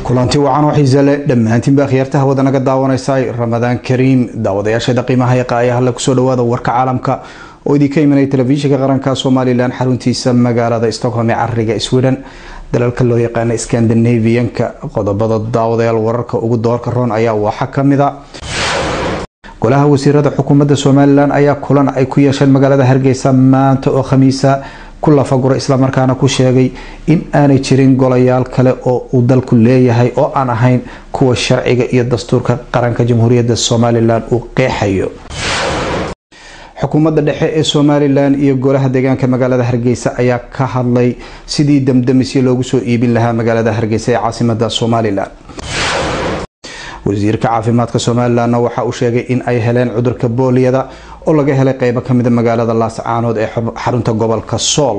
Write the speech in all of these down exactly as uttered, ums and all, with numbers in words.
kulanti wacan oo xiiso leh dhammaantiin baa khiyartaha wadanaga daawanaysay Ramadaan Kariim daawadayaasha qiimaha iyo qaayaha la kusoo dhawaada warka caalamka oo idinka imanay telefishinka qaranka Soomaaliland xaruntiisa magaalada Stockholm ee cariga Sweden dalalka loo yaqaan Scandinavian-ka qodobada daawadayaal wararka ugu doorka roon ayaa waxa kamid ah golaha wasiirada xukuumadda Soomaaliland ayaa kulan ay ku yeesheen magaalada Hargeysa maanta oo Khamiisa kula faguro isla markaana ku sheegay in aanay jirin golayaal kale oo uu dalku leeyahay oo aan ahayn kuwa sharciga iyo dastuurka qaranka Jamhuuriyadda Soomaaliland uu qeexayo xukuumadda dhexe ee Soomaaliland iyo golaha deegaanka magaalada Hargeysa ayaa ka hadlay sidii damdamisyo loogu soo iibin lahaa magaalada Hargeysa ee caasimadda Soomaaliland wasiirka caafimaadka Soomaaliland waxa uu sheegay in ay heleen cudurka booliyada oo laga helay qayb ka mid ah magaalada Laascaanood ee xarunta gobolka Sool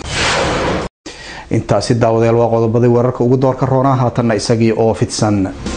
intaasi daawadayaal waa qodobada wararka ugu doorka roona haatan isagii oo fidsan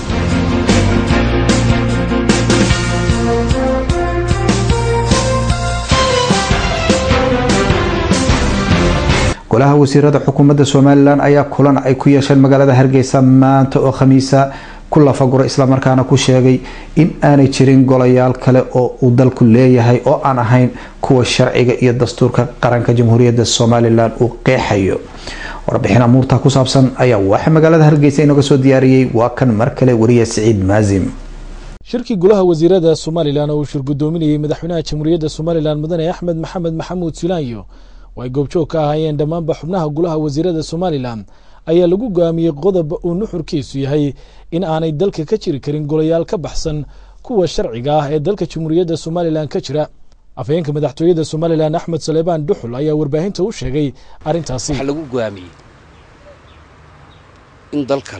golaha wasiirada xukuumadda Soomaaliland ayaa kulan ay ku yeesheen magaalada Hargeysa maanta oo Khamiisa kula faguro isla markaana ku sheegay in aanay jirin golayaal kale oo uu dalku leeyahay oo aan ahayn kuwa sharciga iyo dastuurka qaranka Jamhuuriyadda Soomaaliland uu qeexayo warbixin amuurta ku saabsan ayaa waxa magaalada Hargeysa inaga soo diyaariyay waa kan mar kale wariye Saciid Maazim shirkii golaha wasiirada Soomaaliland oo shir gudoominayay madaxweynaha Jamhuuriyadda Soomaaliland mudane Axmed Maxamed Maxamuud Silaanyo way goobjoog ka ahaayeen dhammaanba xubnaha golaha wasiirada Soomaaliland ayaa lagu go'aamiyay qodob uu nuxurkiisu yahay in aanay dalka ka jiri karin golayaal ka baxsan kuwa sharciga ah ee dalka Jamhuuriyadda Soomaaliland ka jira afhayeenka madaxtooyada Soomaaliland Axmed Saleebaan Duxul ayaa warbaahinta u sheegay arintaasi waxa lagu go'aamiyay in dalkan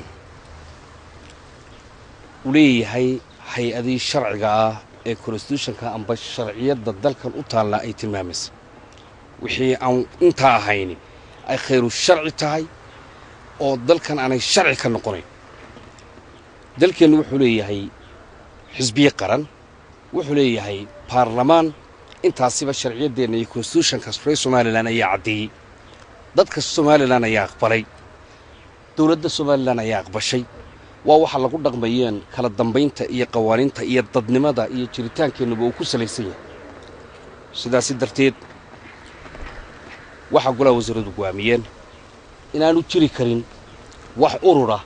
uu leeyahay hay'adii sharciga ah ee constitutionka amba sharciyada dalkan u taala ay tilmaamayso wixii aan inta ahayn ay khayru sharci tahay oo dalkan aanay sharci ka noqonayn dalkeenu wuxuu leeyahay xisbiye qaran wuxuu leeyahay baarlamaan intaasiba sharciyadeena iyo constitutionka Soomaaliland ayaa cadeeyay dadka Soomaaliland ayaa aqbalay dawladda Soomaaliland ayaa aqbashay waa waxa lagu dhaqmayeen kala dambeynta iyo qawaaniinta iyo dadnimada iyo jiritaankeenuba uu ku salaysan yahay sidaas darteed waxa golaha wasiiradu go'aamiyeen inaanu jiri karin wax urura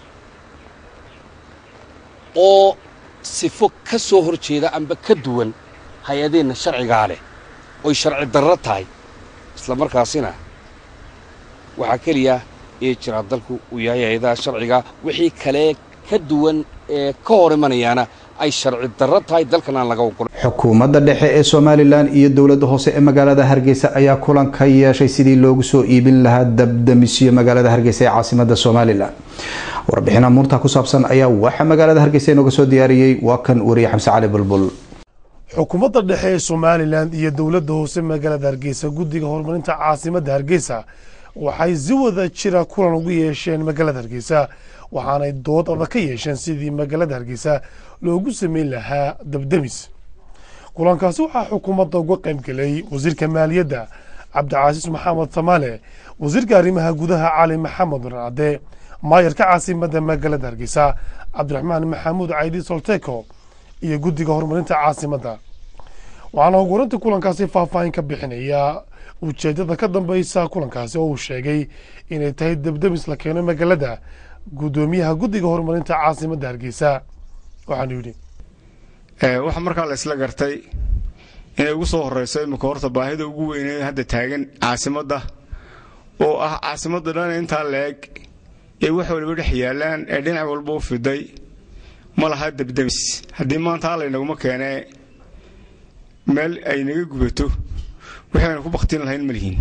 oo sifo ka soo horjeeda amba ka duwan hay'adeena sharciga leh oo sharci darro tahay isla markaasina waxa kaliya ee jira dalku uu yahay hay'adaha sharciga wixii kale ka duwan ee ka hor imanayana ay sharci darro tahay dalkan aan laga oggol xukuumadda dhexe ee Soomaaliland iyo dawladda hoose ee magaalada Hargeysa ayaa kulan ka yeeshay sidii loogu soo iibin lahaa dabdamisyo magaalada Hargeysa ee caasimadda Soomaaliland warbixin amuurta ku saabsan ayaa waxa magaalada Hargeysa inaga soo diyaariyay waa kan wariye Xamse Cali Bulbul xukuumadda dhexe ee Soomaaliland iyo dawladda hoose magaalada Hargeysa guddiga horumarinta caasimadda Hargeysa waxay si wada jira kulan ugu yeesheen magaalada Hargeysa waxaanay dood adag ka yeesheen sidii magaalada Hargeysa loogu sameyn lahaa dabdamis kulankaasi waxaa xukuumadda uga qayb galay wasiirka maaliyadda Cabdicasiis Maxamed Samaale wasiirka arrimaha gudaha Cali Maxamed Raade maayarka caasimadda magaalada Hargeysa Cabdiraxmaan Maxamuud Caydi Solteko iyo guddiga horumarinta caasimadda waxaana horumarinta kulankaasi faahfaahin ka bixinaya ujeedada ka dambaysa kulankaasi oo uu sheegay inay tahay dabdamis la keeno magaalada gudoomiyaha guddiga horumarinta caasimadda Hargeysa waxaan yiri ee waxa markaa la isla gartay inay ugu soo horeyso imika horta baahida ugu weyn ee hadda taagan caasimadda oo ah caasimadda dhan inta leeg ee wax walba dhex yaalaan ee dhinac walba u fiday ma laha dabdamis haddii maanta la inagu ma keenay meel ay naga gubato waxaan ku baqtin lahayn malihiin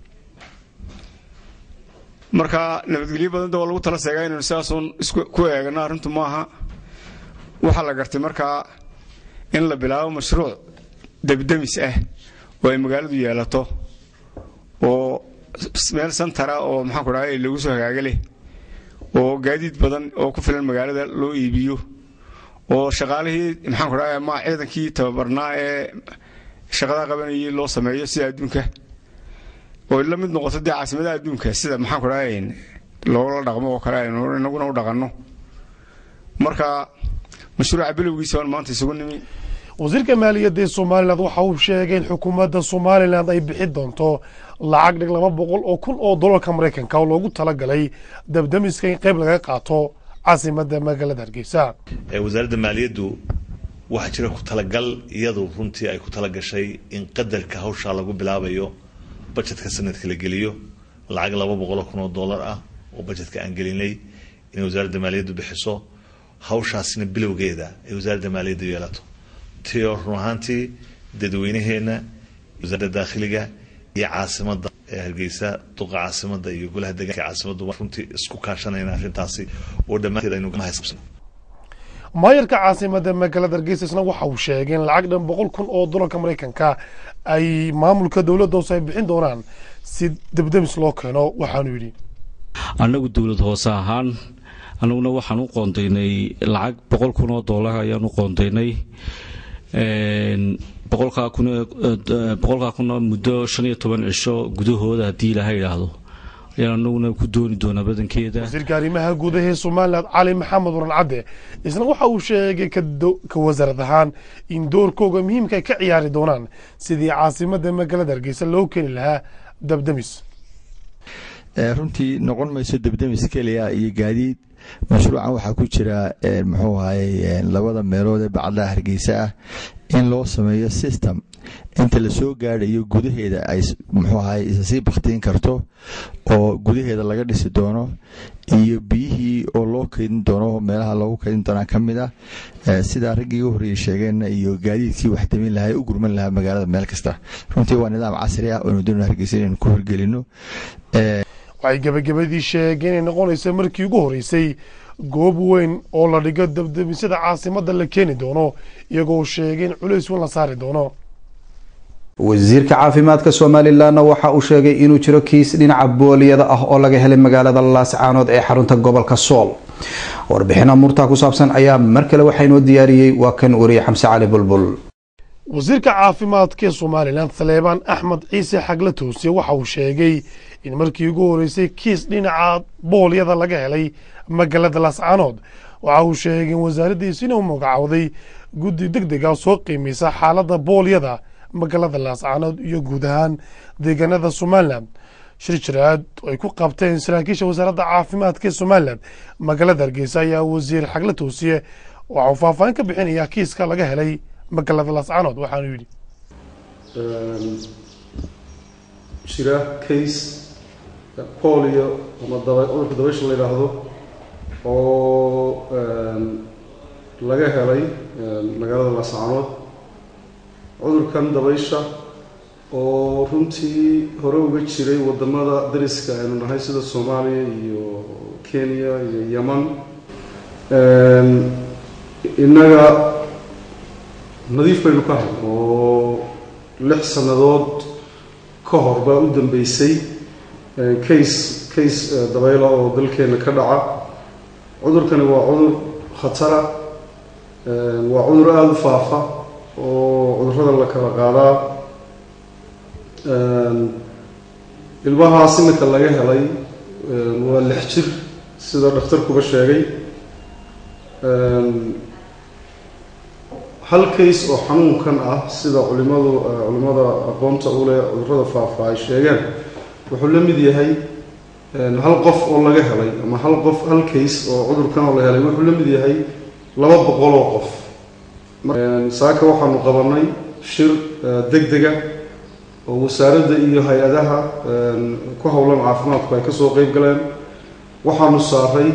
marka nabadgelyo badan oo lagu tala seegay inuu saasoon isku ku eegna arintu maaha waxa la gartay marka in la bilaabo mashruuc dabdamis ah oo ay magaaladu yeelato oo meel santara oo maxaa ku dhacay lagu soo hagaagale oo gaadiid badan oo ku filan magaalada loo iibiyo oo shaqaalihii maxaa ku dhacay ma ciidankii tababarnaa ee shaqada qabanayay loo sameeyo si adduunka oo la mid noqoto caasimadda adduunka sida maxaa ku dhacay loo la dhaqmo oo kale inaguna u dhaqanno marka mashruuca bilowgiisa waan maanta isugu nimi wasiirka maaliyadda ee Soomaaliland waxa uu sheegay in xukuumadda Soomaaliland ay bixi doonto lacag dhig laba boqol oo kun oo dollarka Mareykanka oo loogu talagalay dabdamiska in qayb laga qaato caasimadda magaalada Hargeysa ee wasaaradda maaliyaddu waxa jira ku talagal iyadoo runtii ay ku talagashay in qadarka hawsha lagu bilaabayo budgetka sanadka la geliyo lacag laba boqol oo kun oo dollar ah oo budgetka aan gelinay in wasaaradda maaliyaddu bixiso hawshaasina bilowgeeda ay wasaaradda maaliyaddu yeelato tiyo ruuxantii dadweynaheena wasaaradda dakhliga iyo caasimadda ee Hargeysa duqa caasimadda iyo golaha deegaanka caasimaddu runtii isku kaashanayna arrintaasi oo dhammaanteed aynu ka haysan maayarka caasimadda magaalada Hargeysa isna waxa uu sheegay in lacag dhan boqol kun oo dollarka Mareykanka ay maamulka dawladda hoose ay bixin doonaan si dabdamis loo keeno waxaanu yiri anagu dawlad hoose ahaan anaguna waxaan u qoondeynay lacag boqol kun oo dollar ayaan u qoondeynay een boqolka kun boqolka kun muddo shan iyo toban cisho gudahooda hadii la yiraahdo ayaan anaguna ku dooni doonaa badankeeda wasiirka arrimaha gudaha ee Soomaaliland Cali Maxamed Waran Cadde isna waxa uu sheegay ka wasaaradda ahaan in doorkooda muhiimka ay ka ciyaari doonaan sidii caasimadda magaalada Hargeysa loo keeni lahaa dabdamis runtii noqon mayso dabdamis kaliya iyo gaadiid mashruucan waxa ku jira muxuu ahaayay labada meelood ee bacda Hargeysa ah in loo sameeyo system inta la soo gaadhayo gudaheeda ay muxuu ahaayay si baqtiin karto oo gudaheeda laga dhisi doono iyo biyihii oo loo keedin doono meelaha lagu keedin doona kamida sida ragii ugu horeeyay sheegeen iyo gaadiidkii wax tamin lahaa u gurman lahaa magaalada meel kasta runtii waa nidaam casri ah oo doonayno Hargeysa inaan ku hirgelino ee waxay gabagabadii sheegeen in noqonaysa markii ugu horeysay goob weyn oo la dhigo dabdamisada caasimadda la keeni doono iyagoo sheegeen culays weyn la saari doono wasiirka caafimaadka Soomaaliland waxa uu sheegay inuu jiro kiis dhinaca booliyada ah oo laga helay magaalada Laascaanood ee xarunta gobolka Sool warbixin amurta ku saabsan ayaa markale waxaynu diyaariyay waa kan wariye Xamse Cali Bulbul wasiirka caafimaadka Soomaaliland Saleebaan Axmed Ciise Xagle Toosiye waxa uu sheegay in markii ugu horeysay kiis dhinaca booliyada laga helay magaalada Laascaanood waxa uu sheegay in wasaaraddiisu inuu magacawday guddi degdeg ah soo qiimaysa xaaladda booliyada magaalada Laascaanood iyo guud ahaan deegaanada Soomaaliland shirjiraad ay ku qabteen saraakiisha wasaaradda caafimaadka Soomaaliland magaalada Hargeysa ayaa wasiir Xagle Toosiye waxa uu faahfaahin ka bixinayaa kiiska laga helay magaalada Laascaanood waxaanu yiri shira case polio ama cudurka dabaysha la yiraahdo oo laga helay magaalada Laascaanood cudurkan dabaysha oo runtii hore uga jiray wadamada dariska aynu nahay sida Soomaaliya iyo Kenya iyo Yemen inaga nadiif baynu ka hayn oo lix sanadood ka hor baa u dambeysay case case dabaylo oo dalkeena ka dhaca cudurkani waa cudur khatara waa cudur aad u faafa oo cudurrada la kala qaadaa ilmahaas imika laga helay waa lix jir sida dhakhtarkuba sheegay hal case oo xanuunkan ah sida culimadu culimada aqoonta u leh cudurrada faafa ay sheegeen wuxuu la mid yahay hal qof oo laga helay ama hal qof hal case oo cudurkan oo la helay wuxuu la mid yahay laba boqol oo qof saaka waxaanu qabanay shir degdega oo wasaaradda iyo hay-adaha ku howlan caafimaadku ay kasoo qeyb galeen waxaanu saaray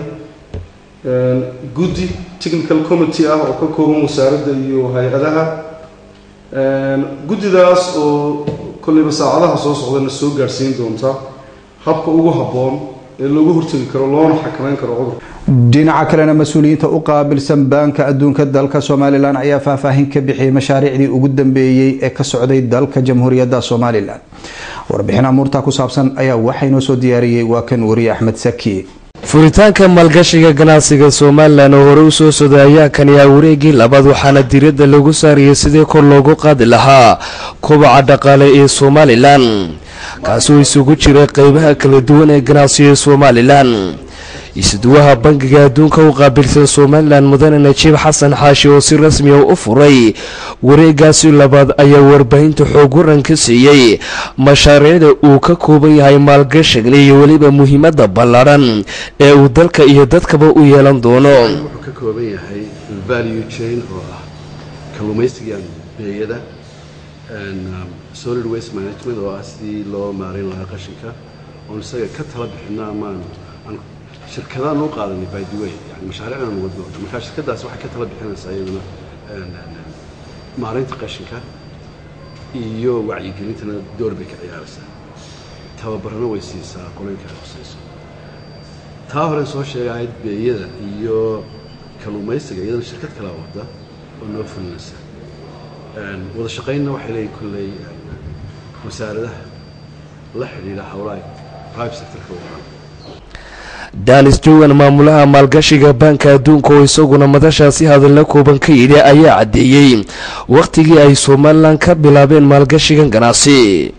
guddi technical committee ah oo ka kooban wasaaradda iyo hay-adaha guddidaas oo kollayba saacadaha soo socdana soo gaarsiin doonta habka ugu habboon ee loogu hortagi karo loona xakameyn karo cudurka dhinaca kalena mas'uuliyiinta u qaabilsan baanka adduunka dalka Soomaaliland ayaa faahfaahin ka bixiyay mashaariicdii ugu dambeeyay ee ka socday dalka Jamhuuriyadda Soomaaliland warbixin amurta ku saabsan ayaa waxaynu soo diyaariyay waa kan wariye Axmed Saki furitaanka maalgashiga ganacsiga Soomaaliland oo hore u soo sodaya kan yaa wareegii labaad waxaana diiradda lagu saariyay sidii kor loogu qaadi lahaa kobaca dhaqaale ee Soomaaliland kaasoo isugu jira qaybaha kala duwan ee ganacsiga Soomaaliland isuduwaha bangiga adduunka u qaabilsan somalilan mudane najiib xasan xaashi oo si rasmi ah u furay wareegaasi labaad ayaa warbaahinta xoog waran ka siiyey mashaariicda uu ka kooban yahay maalgashiga iyo weliba muhiimada ballaaran ee uu dalka iyo dadkaba u yeelan doono. wuxuu ka kooban yahay value chain oo ah kalluumaysiga beeyada and solid waste management oo ah sidii loo maareyn lahaa qashinka oo isaga ka tala bixinaa amaan shirkadaha noo qaadanay by the way yani mashaariicdan wadno marka shirkadaas waxay ka tala bixinaysaa iyaduna maareynta qashinka iyo wacyigelintana door bay ka ciyaaraysaa tababarana way siisaa qolinka ay khusayso taa hore soo sheegayd beeyada iyo kalluumaysiga iyadana shirkad kala wada oo noo fulinaysa wada shaqaynna waxay leeyihiin kulley wasaaradaha la xidhiidha howlaha private sectorka wadaan. danis jowan maamulaha maalgashiga banka adduunka oo isaguna madashaasi hadalna kooban ka yidhi ayaa caddeeyey waqtigii ay somalilan ka bilaabeen maalgashigan ganacsi.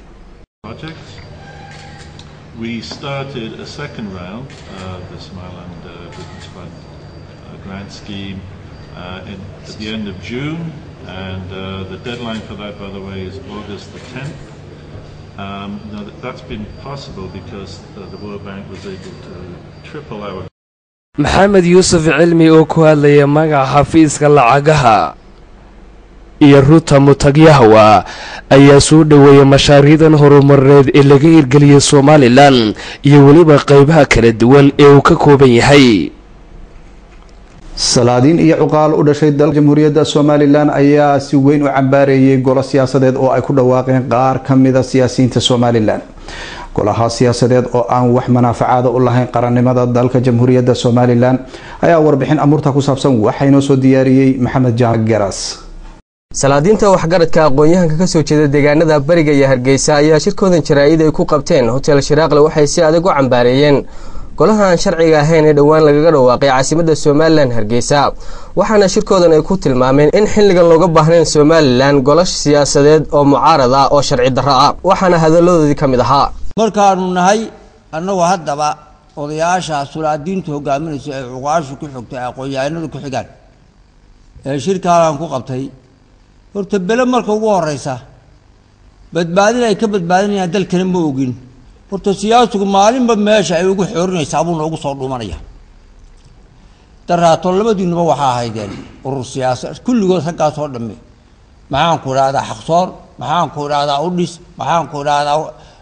We started a second round of the Somaliland uh, Business Fund uh, grant scheme uh, in, at the end of June, and uh, the deadline for that, by the way, is August the tenth. Um, now that, that's been possible because uh, the World Bank was able to triple our. maxamed yuusuf cilmi oo ku hadlaya magaca xafiiska lacagaha iyo ruta mutagyahawa ayaa soo dhaweeyay mashaariicdan horumareed ee laga hirgeliyay somalilan iyo weliba qaybaha kala duwan ee uu ka kooban yahay. salaadiin iyo cuqaal u dhashay dalka jamhuuriyadda somalilan ayaa si weyn u cambaareeyay golo siyaasadeed oo ay ku dhawaaqeen qaar ka mid ah siyaasiyiinta somalilan. golaha siyaasadeed oo aan wax manaafacaad u lahayn qarannimada dalka jamhuuriyadda somalilan ayaa warbixin amuurta ku saabsan waxa inoo soo diyaariyay maxamed jaamac garas. salaadiinta waxgaradka aqoon-yahanka ka soo jeeda deegaanada bariga iyo hargeysa ayaa shirkoodan jaraa'id ay ku qabteen hotel shiraaqle waxay si adag u cambaareeyeen golaha aan sharciga ahayn ee dhowaan lagaga dhawaaqay caasimadda somalilan hargeysa, waxaana shirkoodan ay ku tilmaameen in xilligan looga baahnayn somalilan golo siyaasadeed oo mucaarad ah oo sharci darro ah, waxaana hadaladoodii ka mid ahaa. markaanu nahay annagoo haddaba odayaasha sulaadiintu hogaaminayso ay cuqaashu ku xogtay aqoon-yahanadu ku xigaan ee shirkaalan ku qabtay horta bele marka ugu horeysa badbaadin ay ka badbaadinayaan dalkana ma ogin. horta siyaasigu maalinba meesha ay ugu xoorinaysaa buu noogu soo dhumanaya. daraato labadiinuba waxaa ahaydeen urur siyaasad kulligood raggaas oo dhamme maxaan ku idhahdaa xaqsoor, maxaan ku idhahdaa udhis, maxaan ku idhahdaa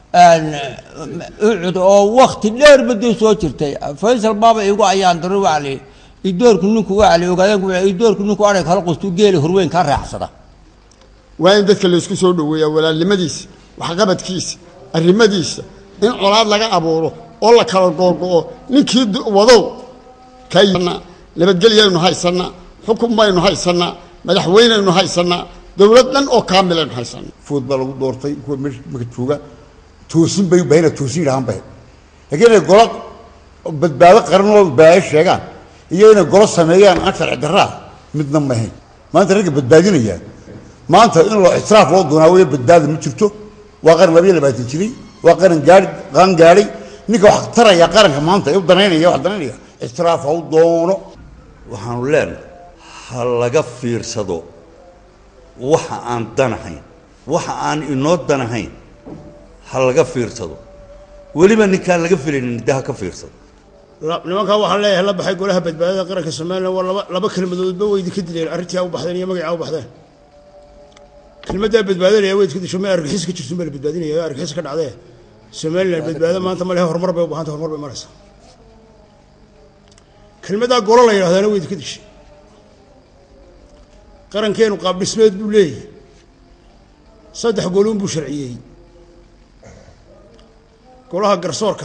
ucud oo wakti dheer badday soo jirtay. faysal baaba igu ayaan daro wacli idoorku ninku wacli ogaadeen idoorku ninku arag kala qostu geeli horweyn ka raacsada. waa in dadka la isku soo dhaweeyaa walaalnimadiisa, waxqabadkiisa, arrimadiisa in colaad laga abuuro oo la kala goorgo'o ninkii wadow kayna nabadgelyaynu haysanaa, xukun baynu haysanaa, madaxweyneynu haysanaa, dowlad dhan oo kaamilaynu haysanaa. football lagu doortay kuwa marka jooga toosin bay bayna toosin yiraahan bay laakiin golo badbaado qaran oo baa sheegaan iyo inay golo sameeyaan aan sharci darro midna ma ahayn. maanta rag badbaadinaya maanta in loo israaf loo doonaa way badbaado ma jirto. waa qaran labiyo labaatan jiray, waa qaran gaari qaan gaari ninka wax taraya qaranka maanta ay u danaynaya wax danaynaya israaf oo doono. waxaanu leenahay ha laga fiirsado waxa aan danahayn, waxa aan inoo danahayn ha laga fiirsado, weliba ninkaan laga filaynin daha ka fiirsado. nimankaa waxaan leeyahay la baxay golaha badbaadada qaranka somalilan waa laba laba kelmadoodba weydi ka dileen arrintii u baxdeen iyo magacaa u baxdeen. kelmaddaa badbaadinaya weyd ka disho ma argixis ka jirto ma la badbaadinaya argixis ka dhacdee somalilan badbaado maanta ma lehe horumar bay u baahantay horumar bay maraysaa. kelmaddaa golo la yidhahdaana weyd ka dishay. qarankeenu qaab dhismeed buu leeyahay, saddex goluun buu sharciyey. golaha garsoorka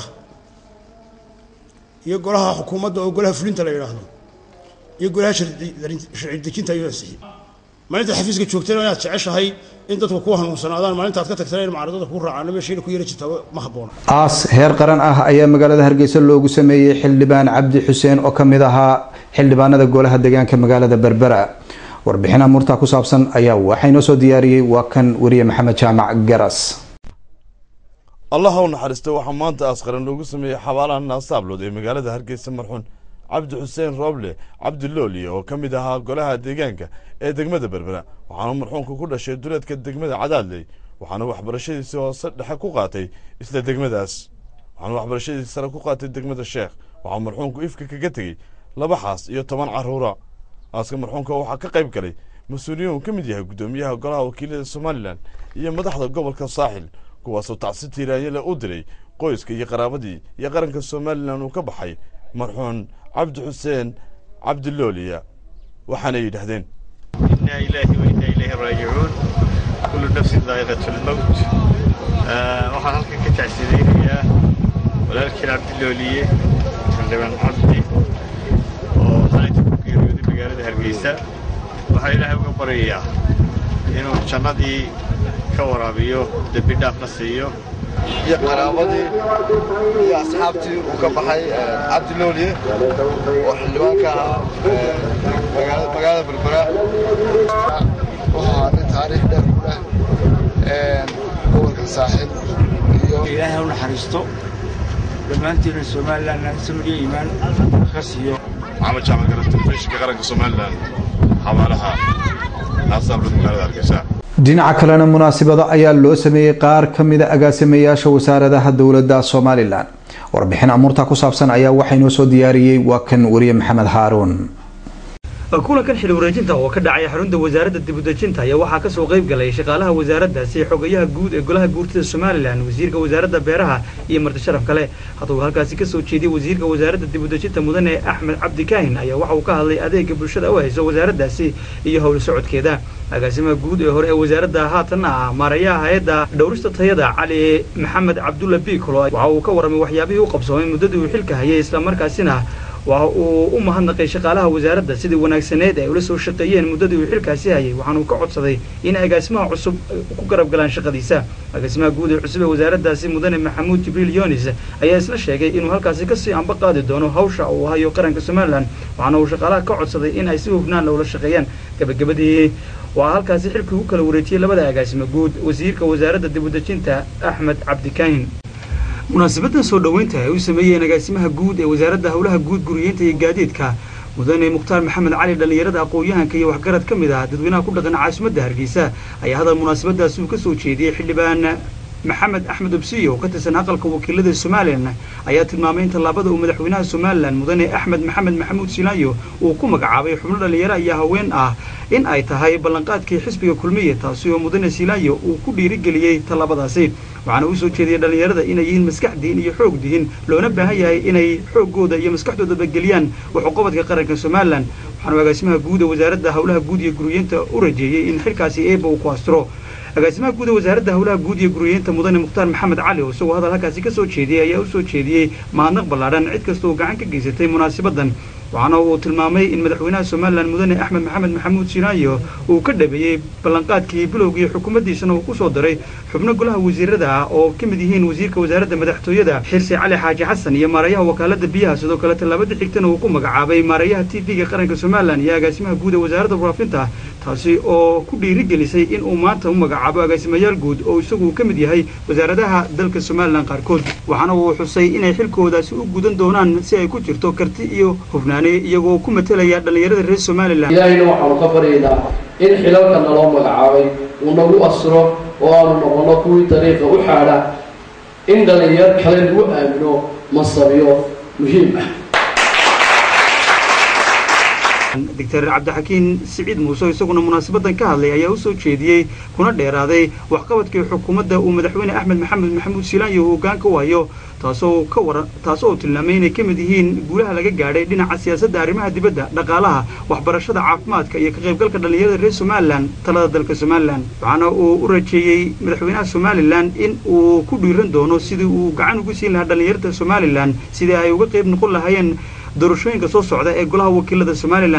iyo golaha xukuumadda oo golaha fulinta la yidhaahdo iyo golaha sharci dejinta ayuu ansixiyey. maalintaad xafiiska joogtayna inaad jeceshahay in dadku ku hanuunsanaadaan, maalintaad ka tagtana in mucaaradada ku raacaan meeshiina ku yara jirtaa ma habboona. aas heer qaran ah ayaa magaalada hargeysa loogu sameeyey xildhibaan cabdi xuseen oo ka mid ahaa xildhibaanada golaha deegaanka magaalada berbera. warbixin amuurta ku saabsan ayaa waxaa inoo soo diyaariyey waa kan wariye maxamed jaamac garas. الله هو نحرسته وحمان تأسخر إنه قسم حوالي الناس تابلو دي مقالة هرقيس مرحون عبد حسين روبلي عبد اللولي وكم دها قولها ديجانكا إيه دقمة بربرة وحنا مرحون كل شيء دولت كدقمة عدال لي وحنا وحبر شيء سوى صد حقوقاتي إسلا دقمة داس وحنا وحبر شيء سر حقوقاتي دقمة الشيخ وحنا مرحون كيف كجتري لبحث يطمن عرورة أسكن مرحون كوحة كقيب كلي مسؤولين كم ديها قدوميها قراء وكيل الصوماليلان هي مدحض قبل كالصاحل kuwaasoo tacsi tiiraanyala u diray qoyska iyo qaraabadii iyo qaranka Soomaaliland uu ka baxay marxuun Cabdi Xuseen Cabdilooliya waxaana yidhaahdeen inna ilaahi wa inna ilayhi raaji'uun kullu nafsin dhaa'iqatul mawt waxaan halkan ka tacsiinayaa walaalkii Cabdilooliye xildhibaan Cabdi oo xalayta ku geeriyooday magaalada Hargeysa waxaa ilaahay uga baryayaa inuu jannadii كورابيو دبيداف نسيو يا قرابتي يا أصحابتي وكبحي عبد اللولي وحلوانك مقالة مقالة بالبراء وهذا تاريخ دولة قولك صاحب إلهي ونحرسته لما أنت من الصومال نسمي إيمان خسيو عمل جامعة قرأت الفيش كغرق الصومال حوالها أصلا بالمقالة الكساء dhinaca kalena munaasabada ayaa loo sameeyay qaar kamid ah agaasimayaasha wasaaradaha dawladda Soomaaliland warbixin amurta ku saabsan ayaa waxa inoo soo diyaariyay waa kan wariye Maxamed Haaruun kulankan xil wareejinta oo ka dhacay xarunta wasaaradda dib u dejinta ayaa waxaa ka soo qayb galay shaqaalaha wasaaraddaasi xogayaha guud ee golaha guurtida Soomaaliland wasiirka wasaaradda beeraha iyo marti sharaf kale haduu halkaasi ka soo jeediyay wasiirka wasaaradda dib u dejinta mudane Axmed Cabdi Kaahin ayaa waxa uu ka hadlay adeegga bulshada oo hayso wasaaraddaasi iyo howl socodkeeda agaasimaha guud ee hore ee wasaaradda haatan ah maarayaha hay'adda dhowrista tayada Cali Maxamed Cabdulla Bikolo waxa uu ka waramay waxyaabihii uu qabsoomay muddadii uu xilka hayay isla markaasina waxa uu u mahadnaqay shaqaalaha wasaaradda sidii wanaagsaneed ay ula soo shaqeeyeen muddadii uu xilkaasi hayay waxaana uu ka codsaday in agaasimaha cusub ku garab galaan shaqadiisa agaasimaha guud ee cusub ee wasaaraddaasi mudane Maxamuud Jibriil Yoonis ayaa isla sheegay inuu halkaasi ka sii anba qaadi doono hawsha uu hayo qaranka Soomaaliland waxaana uu shaqaalaha ka codsaday in ay si hufnaan loola shaqeeyaan gabagabadii waa halkaasi xilkii ugu kala wareejiyay labada agaasimo guud wasiirka wasaaradda dib u dejinta Axmed Cabdi Kaahin munaasabada soo dhaweynta ay u sameeyeen agaasimaha guud ee wasaaradda hawlaha guud guriyeynta iyo gaadiidka mudane Mukhtaar Maxamed Cali dhalinyarada aqoon-yahanka iyo waxgarad ka mid ah dadweynaha ku dhaqan caasimadda Hargeysa ayaa hadal munaasabadaasi uu ka soo jeediyay xildhibaan maxamed axmed ubsiyo oo ka tirsan aqalka wakiilada Soomaaliland ayaa tilmaamay in talaabada uu madaxweynaha Soomaaliland mudane Axmed Maxamed Maxamuud Silaayo uu ku magacaabay xubno dhalinyaro iyo haween ah in ay tahay ballanqaadkii xisbiga kulmiye taasi oo mudane Silaayo uu ku dhiirigeliyay talaabadaasi waxaana uu soo jeediyay dhalinyarada inay yihiin maskax diin iyo xoog diin loona baahan yahay inay xoogooda iyo maskaxdooda bageliyaan wax qabadka qaranka Soomaaliland waxaana agaasimaha guud ee wasaaradda hawlaha guud iyo guriyeynta u rajeeyay in xilkaasi eeba uu ku astro agaasimaha guud ee wasaaradda hawlaha guud iyo guriyeynta mudane Mukhtaar Maxamed Cali oo soo hadal halkaasi ka soo jeediyay ayaa u soo jeediyay maadnaq ballaaran cid kasta oo gacan ka geysatay munaasabadan waxaana uu tilmaamay in madaxweynaha Soomaaliland mudane Axmed Maxamed Maxamuud Silaayo uu ka dhabeeyay ballanqaadkii bilowgii xukuumaddiisana uu ku soo daray xubno golaha wasiirada ah oo ka mid yihiin wasiirka wasaaradda madaxtooyada Xirsi Cali Xaaji Xasan iyo maarayaha wakaaladda biyaha sidoo kale talaabada xigtana uu ku magacaabay maarayaha T V-ga qaranka Soomaaliland iyo agaasimaha guud ee wasaaradda warfaafinta taasi oo ku dhiirigelisay in uu maanta u magacaabo agaasimayaal guud oo isagu ka mid yahay wasaaradaha dalka Soomaaliland qaarkood waxaana uu xusay inay xilkoodaasi u gudan doonaan si ay ku jirto karti iyo hufnaani iyagoo ku metelaya dhalinyarada reer Soomaaliland ilaahayna waxaanu ka baryaynaa in xilalka naloo magacaabay uu nagu asro oo aanu noqono kuwii dariiqa u xaadha in dhalinyar kale lagu aamino masabiyo muhiim ah دكتور عبد الحكيم سعيد موسى isaguna munaasabadan ka hadlay ayaa u soo jeediyay kuna dheeraaday waxqabadkii xukuumadda uu madaxweyne Axmed Maxamed Maxamuud Silaayo hoggaanka waayo taasoo ka waran taasoo tilmaamay inay ka mid yihiin guulaha laga gaaray dhinaca siyaasadda arrimaha dibadda dhaqaalaha waxbarashada caafimaadka iyo ka qaybgalka dhalinyarada reer Soomaaliland talada dalka Soomaaliland waxaana uu u rajeeyay madaxweynaha Soomaaliland in uu ku dhiiran doono sidii uu gacan ugu siin lahaa dhalinyarada Soomaaliland sidii ay uga qayb noqon lahaayeen doorashooyinka soo socda ee golaha wakiilada Soomaaliland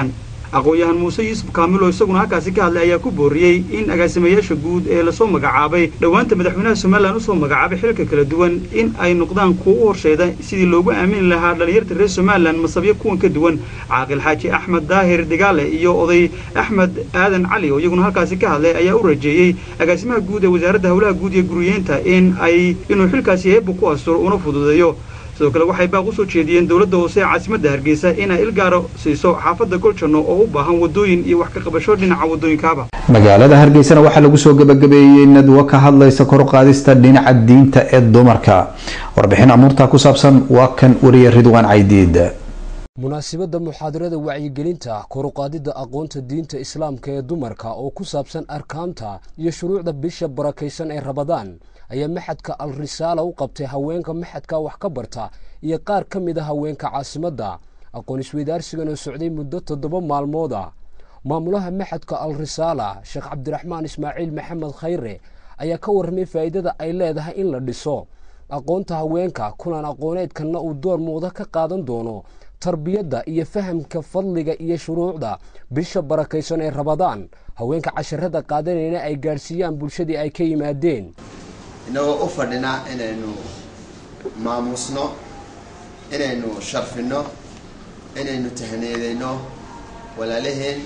aqoon-yahan muuse yuusuf kaamilo isaguna halkaasi ka hadlay ayaa ku booriyey in agaasimayaasha guud ee lasoo magacaabay dhowaanta madaxweynaha somalilan usoo magacaabay xilka kala duwan in ay noqdaan kuwa u horseeda sidii loogu aamini lahaa dhalinyarta reer somalilan masabyo kuwan ka duwan caaqil xaaji axmed daahir digaale iyo oday axmed aadan cali oo iyaguna halkaasi ka hadlay ayaa u rajeeyey agaasimaha guud ee wasaaradda howlaha guud iyo guriyeenta in ay inuu xilkaasi eebba ku asturo una fududeeyo sidoo kale waxay baaq u soo jeediyeen dowladda hoose ee caasimadda hargeysa inay ilgaaro siiso xaafadda goljanno oo u baahan wadooyin iyo wax ka qabasho dhinaca wadooyinkaaba magaalada hargeysana waxaa lagu soo gabagabeeyey nadwo ka hadlaysa kor u qaadista dhinaca diinta ee dumarka warbixin amuurtaa ku saabsan waa kan wariye ridwaan caydiid munaasabadda muxaadarada wacyigelinta kor u qaadidda aqoonta diinta islaamka ee dumarka oo ku saabsan arkaanta iyo shuruucda bisha barakaysan ee rabadaan ayaa maxadka al risaala u qabtay haweenka maxadka wax ka barta iyo qaar ka mid a haweenka caasimadda aqoon isweydaarsigan oo socday muddo toddoba maalmood ah maamulaha maxadka al risaala sheekh cabdiraxmaan ismaaciil maxamed khayre ayaa ka warramay faa'iidada ay leedahay in la dhiso aqoonta haweenka kulan aqooneedkanna uu door muuqda ka qaadan doono tarbiyadda iyo fahamka fadliga iyo shuruucda bisha barakaysan ee rabadaan haweenka casharada qaadanayna ay gaadhsiiyaan bulshadii ay ka yimaadeen inagoo u fadhina inaynu maamusno inaynu sharfino inaynu tahniidayno walaalaheen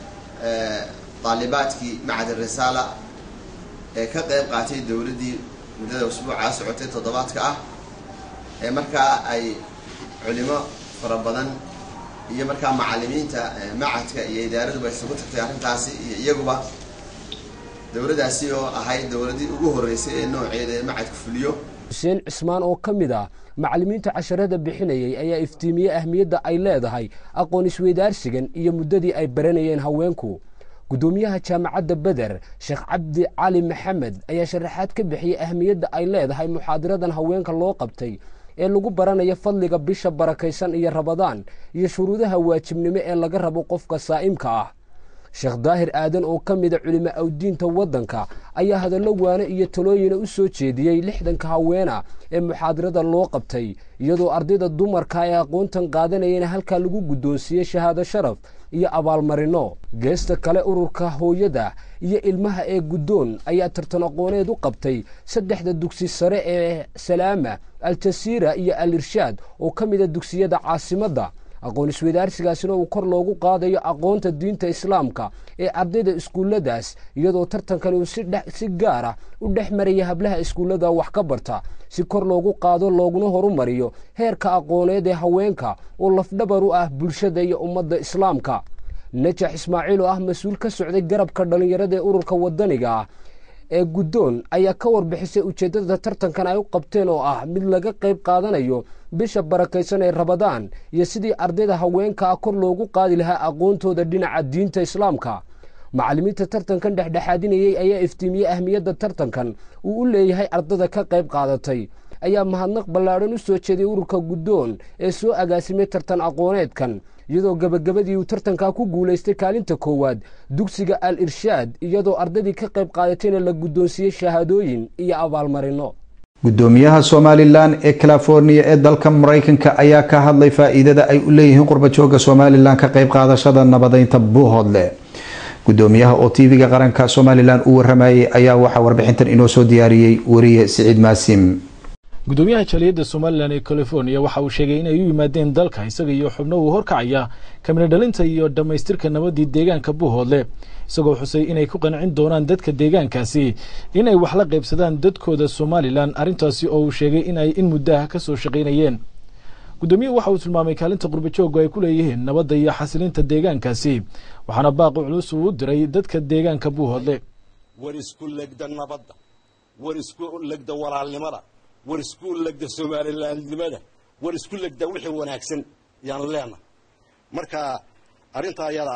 طالباتكي معهد الرسالة كقيب قاتي دولدي مدة أسبوع سعوتي تضباطك أه مركا أي علماء فربضان هي مركا معلمين تا معهدك يدارد ويسقط تيارن تاسي يجوبا دولة أسيو هاي دولدي وجوه الرئيسي إنه عيد معهد فليو حسين عثمان oo kamid ah macallimiinta casharada bixinayay ayaa iftiimiyay ahmiyadda ay leedahay aqoon isweydaarsigan iyo muddadii ay baranayeen haweenku gudoomiyaha jaamacadda Badar Sheekh Cabdi Cali Maxamed ayaa sharaxaad ka bixiyay ahmiyadda ay leedahay muxaadaradan haweenka loo qabtay ee lagu baranayo fadliga bisha barakaysan iyo Ramadaan iyo shuruudaha waajibnimo ee laga rabo qofka saa'imka ah Sheekh Daahir Aadan oo kamid ah culimo awdiinta wadanka ayaa hadallo waana iyo talooyin u soo jeediyay lixdanka haweena ee muxaadarada loo qabtay iyadoo ardayda dumarka ay aqoontan qaadanayeen halka lagu gudoonsiyay shahaado sharaf iyo abaalmarino geesta kale ururka hooyada iyo ilmaha ee gudoon ayaa tartan aqooneed u qabtay saddexda dugsi sare ee Salaama Al-Jasiira iyo Al-Irshaad oo kamid ah dugsiyada caasimadda aqoon isweydaarsigaasina uu kor loogu qaadayo aqoonta diinta islaamka ee ardayda iskuuladaas iyadoo tartankan uu si si gaar ah u dhexmaraya hablaha iskuulada wax ka barta si kor loogu qaado looguna horumariyo heerka aqooneed ee haweenka oo lafdhabar u ah bulshada iyo ummadda islaamka najax ismaaciil oo ah mas'uul ka socday garabka dhalinyarada ee ururka wadaniga ah ee gudoon ayaa ka warbixisay ujeedada tartankan ay u qabteen oo ah mid laga qayb qaadanayo bisha barakaysan ee Ramadaan iyo sidii ardayda haweenka kor loogu qaadi lahaa aqoontooda dhinaca diinta islaamka macallimiinta tartankan dhexdhexaadinayay ayaa iftiimiyay ahmiyadda tartankan uu u leeyahay ardayda ka qayb qaadatay ayaa mahadnaq ballaaran u soo jeeday ururka gudoon ee soo agaasimay tartan aqooneedkan iyadoo gabagabadii uu tartanka ku guuleystay kaalinta koowaad dugsiga Al-Irshaad iyadoo ardaydii ka qayb qaadatayna la gudoonsiyay shahaadooyin iyo abaalmarino gudoomiyaha Somaliland ee California ee dalka Mareykanka ayaa ka hadlay faa'iidada ay u leeyihiin qurba jooga Somaliland ka qayb qaadashada nabadeynta Buuhoodle gudoomiyaha oo T V-ga qaranka Somaliland uu waramayay ayaa waxa warbixintan inoo soo diyaariyay wariye Saciid Maasim gudoomiyaha jaliyada Somaliland ee California waxa uu sheegay in ay u yimaadeen dalka isaga iyo xubno uu horkacaya kamina dhalinta iyo dhameystirka nabadii deegaanka Buuhoodle isagoo xusay inay ku qancin doonaan dadka deegaankaasi inay wax la qaybsadaan dadkooda Somaliland arintaasi oo uu sheegay in ay in muddo ka soo shaqeynayeen gudoomiyaha waxa uu tilmaamay kaalinta qurba joogga ay ku leeyihiin nabadda iyo xasilinta deegaankaasi waxaana baaq culus uu diray dadka deegaanka Buuhoodle war isku legda nabadda war isku legda walaalnimada war isku legda Somalilandnimada war isku legda wixii wanaagsan yaan leena marka arinta ayada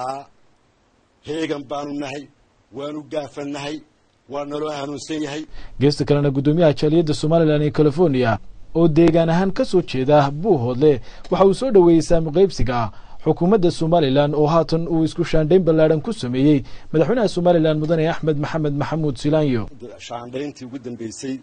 heegan baanu nahay waanu gaafanahay waana loo hanuunsan yahay geesta kalena gudoomiyaha jaliyada Somaliland ee California oo deegaan ahaan ka soo jeeda Buuhoodle waxa uu soo dhaweeyay saami qaybsiga xukuumadda Somaliland oo haatan uu isku shaandhayn ballaaran ku sameeyay madaxweynaha Somaliland mudane Axmed Maxamed Maxamuud Silaanyo shaandhayntii ugu dambeysay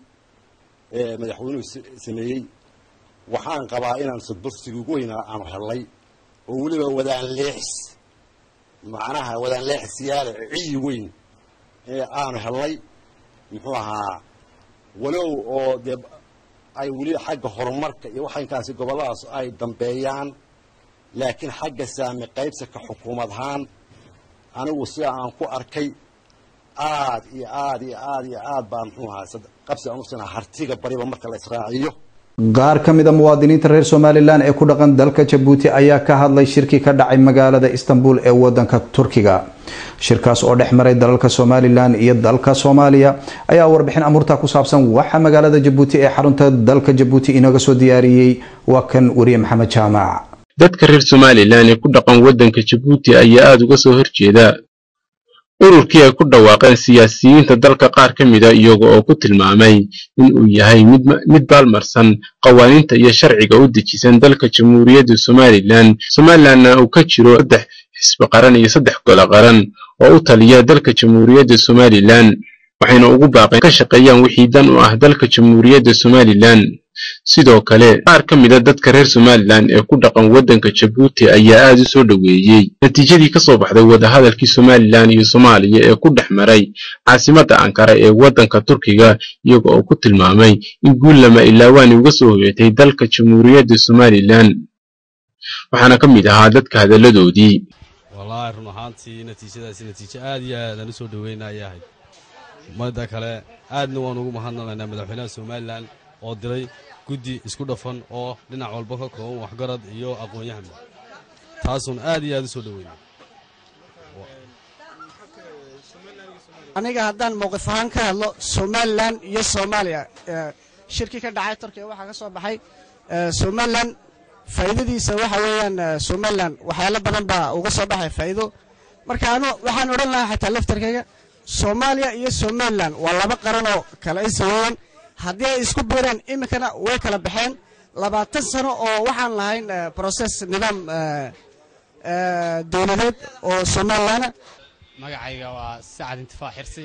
ee madaxweynuhu sameeyay waxaan qabaa inaan sadbursiga ugu weynaa aan helay oo waliba wadaan leex macnaha wadaan leexsiyaal ciyi weyn ee aan helay muxuu ahaa walow oo de ay wali xagga horumarka iyo waxa inkaasi goboladaas ay dambeeyaan laakiin xagga saami qaybsaka xukuumad ahaan anigu sida aan ku arkay aad iyo aad iyo aad iyo aad baan muxuu ahaa qabsi aan u sina hartiga bariba marka la israaciyo qaar ka mid ah muwaadiniinta reer Soomaaliland ee ku dhaqan dalka Djibouti ayaa ka hadlay shirki ka dhacay magaalada Istanbul ee wadanka Turkiga shirkaas oo dhexmaray dalalka Soomaaliland iyo dalka Soomaaliya ayaa warbixin amurta ku saabsan waxa magaalada Djibouti ee xarunta dalka Djibouti inaga soo diyaariyay waa kan wariye Maxamed Jaamac dadka reer Soomaaliland ee ku dhaqan wadanka Djibouti ayaa aad uga soo horjeeda ururkii ay ku dhawaaqeen siyaasiyiinta dalka qaar ka mid ah iyaga oo ku tilmaamay in uu yahay mid mid baalmarsan qawaaniinta iyo sharciga u dejisan dalka Jamhuuriyadda Soomaaliland Soomaaliland uu ka jiro saddex xisbi qaran iyo saddex gole qaran oo u taliya dalka Jamhuuriyadda Soomaaliland waxayna ugu baaqeen ka shaqeeyaan wixii dan u ah dalka Jamhuuriyadda Soomaaliland sidoo kale qaar ka mid ah dadka reer Soomaaliland ee ku dhaqan wadanka Djibouti ayaa aad u soo dhaweeyay natiijadii ka soo baxday wada hadalkii Soomaaliland iyo Soomaaliya ee ku dhexmaray caasimadda Ankara ee wadanka Turkiga iyaga oo ku tilmaamay in guul lama ilaawaan uga soo hoyatay dalka Jamhuuriyadda Soomaaliland waxaana ka mid ahaa dadka hadaladoodii wallahi run ahaantii natiijadaasi natiijo aad iyo aad aan u soo dhaweynayahay mada kale aadna waan ugu mahadnaqaynaa madaxweynaha Soomaaliland oo diray guddi isku dhafan oo dhinac walba ka kooban waxgarad iyo aqoon-yahan taasoo aad iyo aad u soo dhaweeyay aniga haddaan mowqif ahaan ka hadlo Soomaaliland iyo Soomaaliya shirki ka dhacay Turkiga waxa ka soo baxay Soomaaliland faa'iidadiisa waxa weeyaan Soomaaliland waxyaalo badan baa uga soo baxay faa'iido marka anu waxaan oran lahaa xataa laftarkayga Soomaaliya iyo Soomaaliland waa laba qaran oo kala isweeyaan haddii ay isku biireen iminkana way kala baxeen labaatan sano oo waxaan lahayn process nidaam dowladeed oo Soomaaliland magacayga waa Saacad Intifaac Xirsi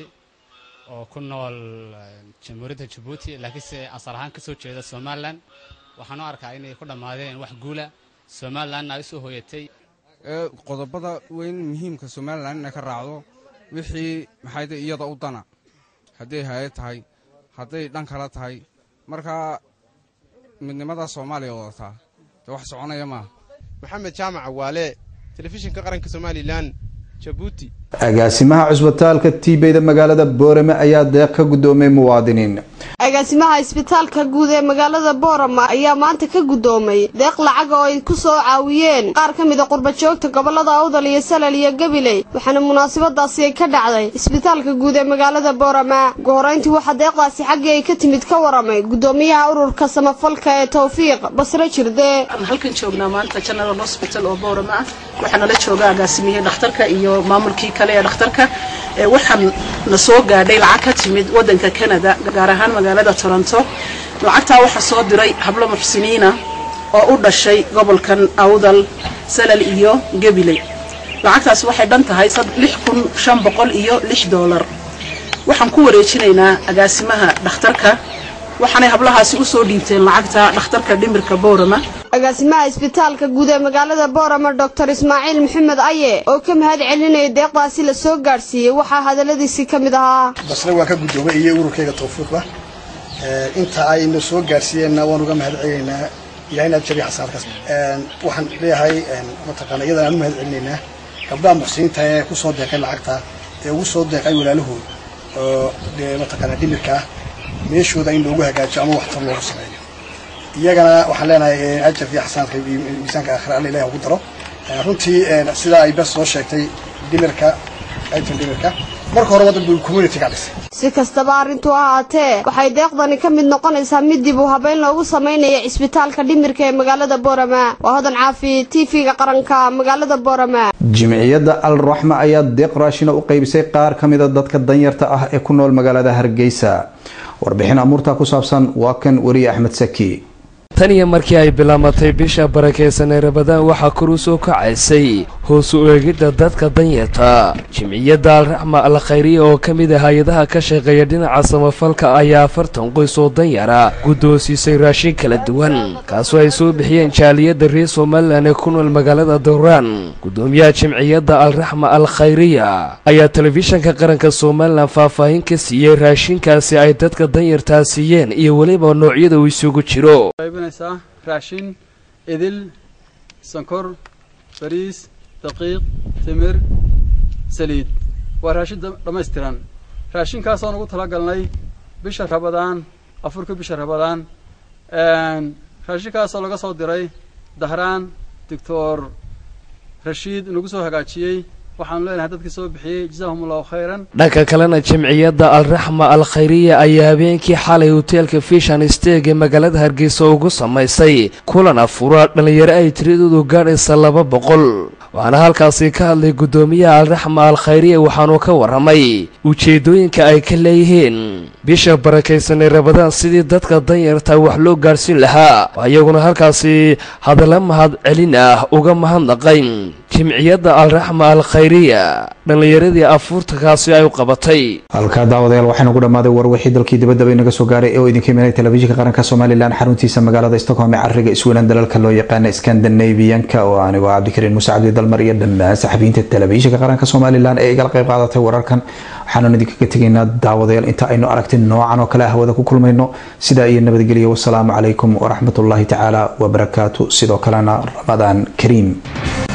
oo ku nool Jamhuuriyadda Djibouti laakiinse asal ahaan ka soo jeeda Soomaaliland waxaan u arkaa inay ku dhamaadeen wax guula Soomaaliland ay soo hooyatay qodobada weyn muhiimka Soomaaliland ka raacdo wixii maxay iyada u dana haddii hay tahay hadday dhan kala tahay marka midnimada Soomaaliya wadataa wax soconaya ma Maxamed Jaamac Waale telefishinka qaranka Soomaaliland Djibouti agaasimaha cusbitaalka Tiibeyda magaalada Boorama ayaa deeq ka gudoomay muwaadiniin agaasimaha isbitaalka guud ee magaalada Boorama ayaa maanta ka gudoomay deeq lacag oo ay ku soo caawiyeen qaar ka mid ah qurba joogta gobolada Awdal iyo Salal iyo Gabiley waxaana munaasabadaasi ka dhacday isbitaalka guud ee magaalada Boorama goorayntii waxa deeqdaasi xagga ay ka timid ka waramay gudoomiyaha ururka samafalka ee Tawfiiq Basra Jirde halkan joognaa maanta General Hospital oo Boorama waxaana la joogaa agaasimiyaha dhakhtarka iyo maamulkii kale ee dhakhtarka waxaan la soo gaadhay lacag ka timid wadanka Canada gaar ahaan magaalada Toronto lacagta waxa soo diray hablo muxsiniina oo u dhashay gobolkan Awdal Salal iyo Gabiley lacagtaas waxay dhan tahay lix kun shan boqol iyo lix dollar waxaan ku wareejinaynaa agaasimaha dhakhtarka waxaanay hablahaasi u soo dhiibteen lacagta dhakhtarka dhimirka Boorama agaasimaha isbitaalka guud ee magaalada Boorama Doctor Ismaaciil Maxamed Aye oo ka mahad celinay deeqdaasi la soo gaarsiiyay waxa hadaladiisi kamid ahaa basra waa ka gudoomay iyo ururkayga Tawfiiqba ee inta ay noo soo gaarsiiyeen waan uga mahad celinaynaa ilaahayna jabi xasaarkaas ee waxaan leeyahay mataqaana iyadana aan mahad celinaynaa gabdhaha muxsiniinta ee ku soo deeqay lacagta ee ugu soo deeqay walaalahooda oo mataqaana dhimirka meeshooda in loogu hagaajiyo ama waxtar loogu sameeyo iyagana waxaan leenahay ajab iyo xasaanka miisaanka aakhira alla ilaahay ugu daro runtii sida ay bas soo sheegtay dhimirka aytan dhimirka marka hore wadan buu community ka dhisay si kastaba arintu ahaatee waxay deeqdani ka mid noqonaysaa mid dib u habeyn loogu sameeyo isbitaalka dhimirka ee magaalada Boorama waa hodan caafi T V-ga qaranka magaalada Boorama jimciyada Al Rahma ayaa deeq raashin u qaybisay qaar ka mid ah dadka danyarta ah ee ku nool magaalada Hargeysa warbixin amurta ku saabsan waa kan wariye Axmed Saki tan iyo markii ay bilaamatay bisha barakeysan ee Ramadaan waxaa kor u soo kacaysay hoos u eegidda dadka danyarta. Jimciyadda Al-Raxma Al-Khayriya oo ka mid ah hay'adaha ka shaqeeya dhinaca samafalka ayaa afartan qoys oo danyara guddoonsiisay raashin kala duwan kaasoo ay soo bixiyeen jaaliyadda reer Somaliland ee ku nool magaalada Dowraan. Gudoomiyaha Jimciyadda Al-Raxma Al-Khayriya ayaa telefishinka qaranka Somaliland faahfaahin ka siiyay raashinkaasi ay dadka danyarta siiyeen iyo waliba noocyada uu isugu jiro. raashin idil sankor bariis daqiiq timir saliid waa raashin dhammaystiran. raashinkaas oo ugu talagalnay bisha Ramadaan afurka bisha Ramadaan een raashinkaas oo laga soo diray Dahraan Doctor Rashid nagu soo hagaajiyay waxaan leenahay dadkii soo bixiyay jazaahumullahu khayran. dhanka kalena Jimciyadda Al-Raxma Al-Khayriya ayaa habeenkii xalay hoteelka Fishan Steg ee magaalada Hargeysa ugu samaysay kulan afura dhalinyaro ay tiradoodu gaadhaysa laba boqol. waxaana halkaasi ka hadlay gudoomiyaha Al-Raxma Al-Khayriya waxaanu ka waramay ujeedooyinka ay ka leeyihiin bisha barakeysan ee Ramadaan sidii dadka danyarta wax loo gaarsiin lahaa. ayaguna halkaasi hadalla mahad celin ah uga mahadnaqayn Jimciyadda Al-Raxma Al-Khayriya dhalinyaradii afuurtakaasi ay u qabatay. halka daawadayaal waxaan ugu dhamaaday war wixii dalkii dibadda bay naga soo gaaray ee idinka imanay telefishinka qaranka Somaliland xaruntiisa magaalada Stockholm ee cariga Iswiilan dalalka loo yaqaan Scandinavian-ka oo anigu Cabdikariin Muuse Cabdi dalmar iyo dhammaan saxafiyiinta telefishinka qaranka Somaliland ee iga qayb qaadatay wararkan. waxaan idinkaga tegaynaa daawadayaal inta aynu aragtay noocan oo kale ah wada ku kulmayno sida iyo nabadgelyo wassalaamu calaykum waraxmatullaahi tacaala wabarakaatu. sidoo kalena Ramadaan Kariim.